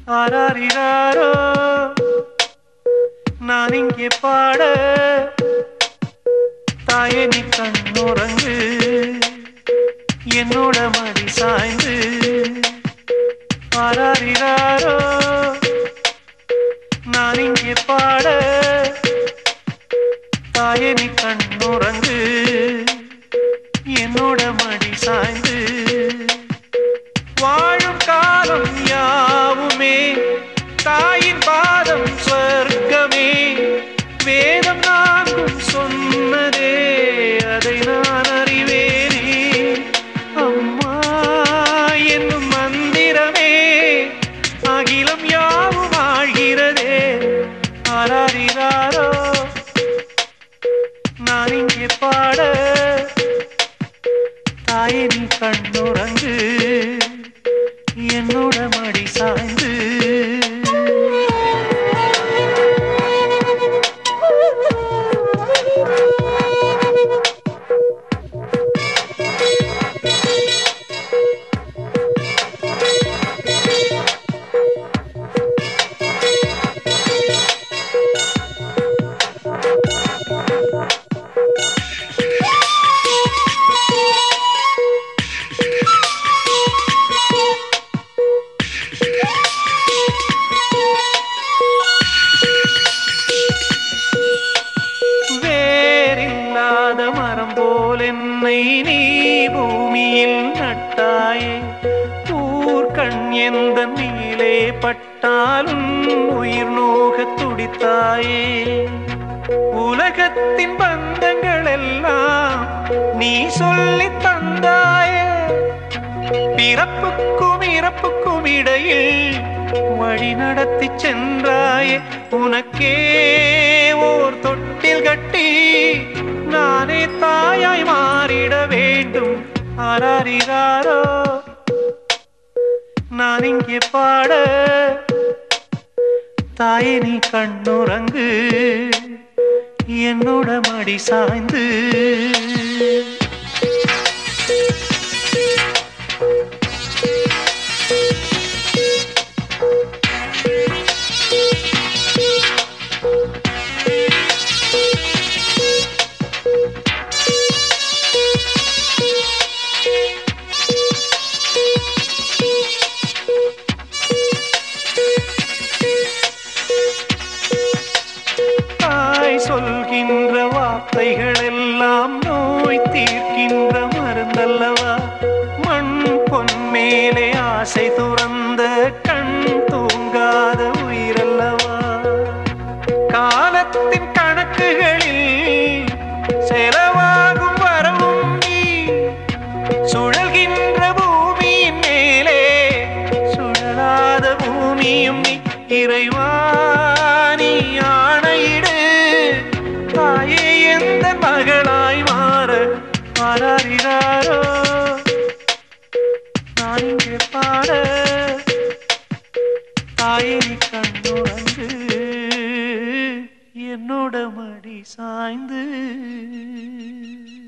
ஆராரிராரோ நான் இங்கே பாட தாயே நீ கண்ணுறங்கு என்னோட மடி சாய்ந்து ஆராரிராரோ நான் இங்கே பாட தாயே நீ கண்ணுறங்கு என்னோட மடி சாய்ந்து வாழும் காலம் யாவுமே தாயின் பாதம் சொர்க்கமே வேதம் நான்கும் சொன்னதே அதை நான் அறிவேனே அம்மா என்னும் மந்திரமே அகிலம் யாவும் ஆழ்கிறதே ஆராரிராரோ நான் இங்கே பாட தாயே நீ கண்ணுறங்கு என்னோட மடி சாய்ந்து என்னை நீ பூமியில் நட்டாயே ஊர்கண் எந்த நீலே பட்டாலும் உயிர் நோக துடித்தாயே உலகத்தின் பந்தங்கள் எல்லாம் நீ சொல்லி தந்தாயே பிறப்புக்கும் இறப்புக்கும் இடையில் வழி நடத்தி சென்றாயே உனக்கே ஓர் தொட்டில் கட்டி நானே தாயாய் மாறிட வேண்டும் ஆராரிராரோ நான் இங்கே பாட தாயே நீ கண்ணுறங்கு என்னோட மடி சாய்ந்து சொல்கின்ற வார்த்தைகள் எல்லாம் நோய் தீர்க்கின்ற மருந்தல்லவா மண் பொன் மேலே ஆசை துறந்த கண் தூங்காத உயிரல்லவா காலத்தின் கணக்குகளில் செலவாகும் வரவும் நீ சுழல்கின்ற பூமியின் மேலே சுழலாத பூமியும் நீ இறைவா நீ ஆணையிடு தாயே எந்த மகளாய் மாற ஆராரிராரோ நான் இங்கே பாட தாயே நீ கண்ணுறங்கு என்னோட மடி சாய்ந்து